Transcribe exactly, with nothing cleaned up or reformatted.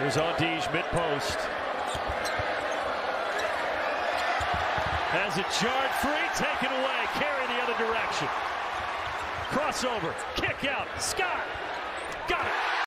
Here's Ondige mid-post. Has it jarred free, taken away. Carey the other direction. Crossover, kick out, Scott, got it.